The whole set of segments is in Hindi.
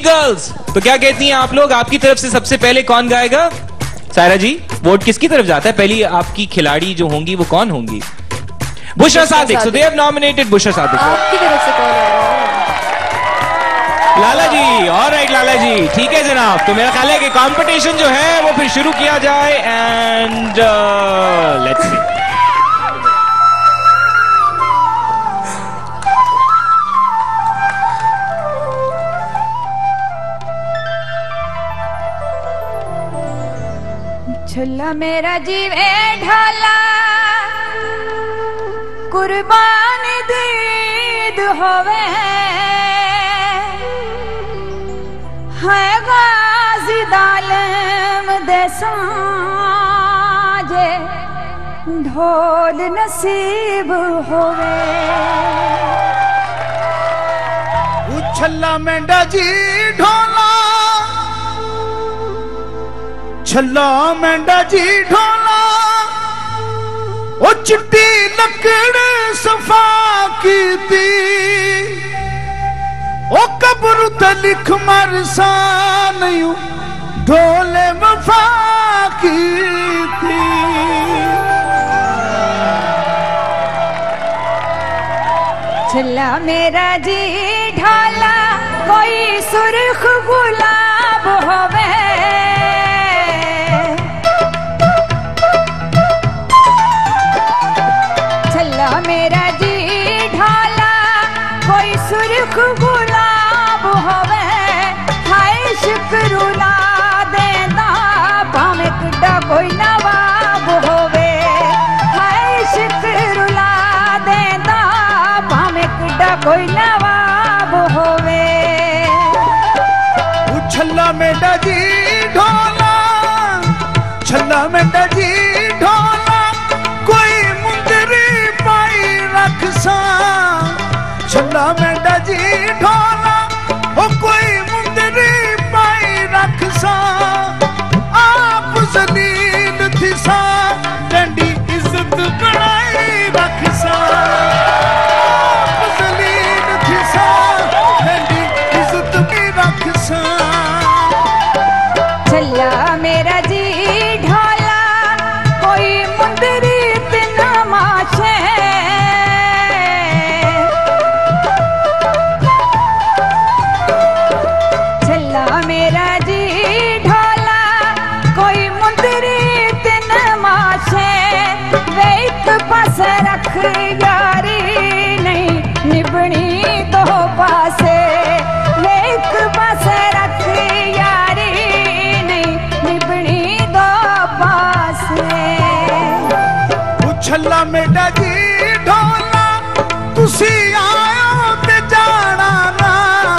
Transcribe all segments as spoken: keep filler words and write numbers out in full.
गर्ल्स। तो क्या कहती हैं आप लोग, आपकी तरफ से सबसे पहले कौन गाएगा? सायरा जी, वोट किसकी तरफ जाता है? पहली आपकी खिलाड़ी जो होंगी वो कौन होंगी? Bushra Sadiq. So they have nominated Bushra Sadiq. आपकी तरफ से कौन है? लाला जी। ऑलराइट लाला जी, ठीक है जनाब। तो मेरा ख्याल है कि कंपटीशन जो है वो फिर शुरू किया जाए एंड लेट्स सी। छल्ला मेरा जीवे ढाला कुर्बानी दीद होवे है गाजी दालम दे साजे ढोल नसीब होवे। छल्ला मेंढा जी ढोला, छल्ला मेंढा जी ढोला, ओ चिट्टी लकड़ सफा की थी, ओ कब्र ते लिख मरसा नहीं ढोले वफा की थी। छल्ला मेरा जी ढाला कोई सुर्ख गुलाब होवे, छल्ला मेरा जी ढाला कोई सुर्ख गुलाब होवे, हाय शुक्रुला देंदा भावे किड्डा कोई नवाब होवे, हाय शुक्रुला देंदा भावे किड्डा कोई नवाब होवे। छल्ला मेंढा जी ढोला, छल्ला मेंढा जी ढोला, कोई मुंदरी पाई रख सा, छल्ला मेंढा जी ढोला, ओ कोई मुंदरी पाई रख सा, आप जलील थी सा डंडी इज्जत बनाई रख सा, आप जलील थी सा डंडी इज्जत की रख सा। छल्ला मेरा जी ढाला कोई मुंदरी तिन माशे, छल्ला मेरा जी ढाला कोई मुंदरी तिन माशे, वे एक पास रख यारी नहीं निभनी दो पासे, वे एक पास रख यारी नहीं निभनी दो पासे। छल्ला मेंढा जी ढोला, तुसी आयो ते जाना ना,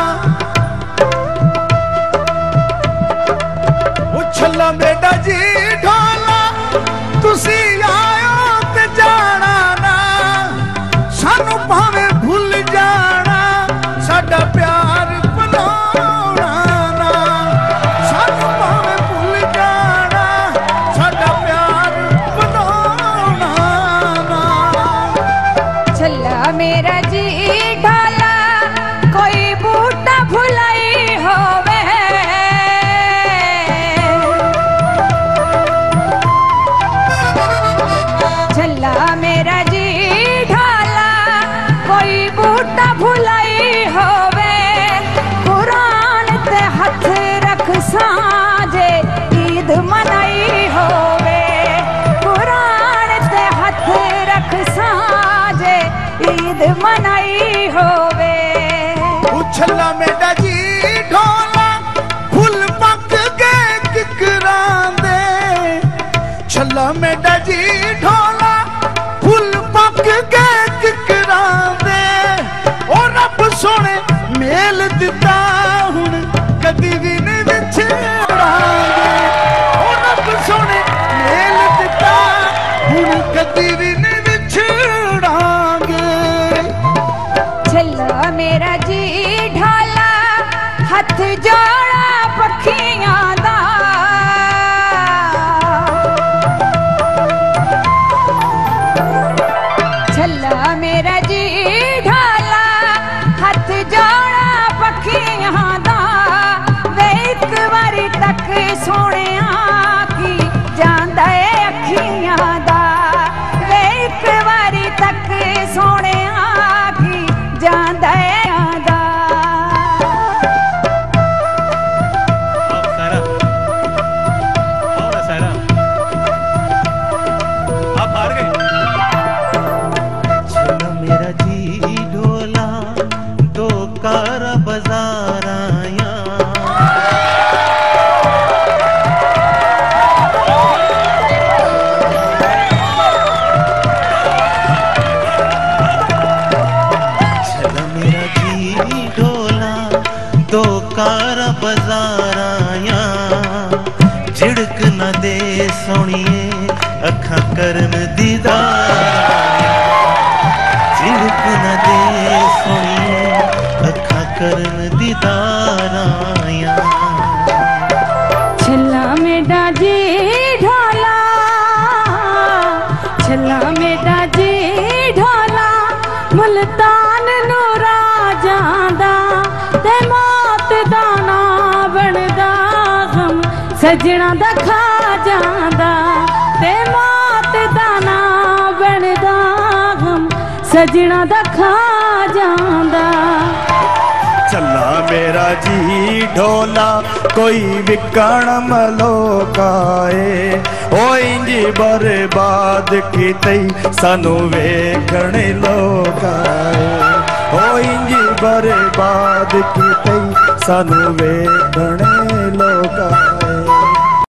छल्ला मेंढा जी ढोला, तुसी आयो ते जाना ना, सानू भावे भूल जाना साडा प्यार भुलाउणा ना, सानू भावे भूल जाना साडा प्यार भुलाउणा ना। छल्ला मेरा जी ढाला कोई बूटा भुलाई होवे, छल्ला मेरा जी ढाला कोई बूटा भुलाई होवे, कुरान ते हथ रख साजे ईद मनाई होवे, कुरान ते हथ रख साजे ईद मनाई होवे। छल्ला मेंढा जी ढोला, फुल पक गए किकरां दे, छल्ला मेंढा जी ढोला, फुल पक गए किकरां दे, ओ रब सोने मेल दिता हुण कदी भी नहीं विछड़ांगे, ओ रब सोने मेल दिता हुण कदी भी नहीं विछड़ांगे। छल्ला मेरा जी ढाला हथ जोड़ा पखियां दा, छल्ला मेरा जी ढाला हथ जोड़ा पखियां दा, बारा बाजाराया झिड़क न दे सोनिए अखा करन दीदार झिड़क न दे सोनिए अखा करन दीदाराया छला मेरा जी ढोला छला मेरा जी ढोला मुल्तान नूरा जांदा ते मौत दा ना बनदा गम सजना दा खा जांदा ते मौत दा ना बनदा गम सजना दा खा जांदा चला मेरा जी ढोला कोई विकण मलोकाए ओ इंजी बर्बाद कीती सानू वेखण लोकाए ओ इंजी बर्बाद कीती सानू वेखण लोकाए।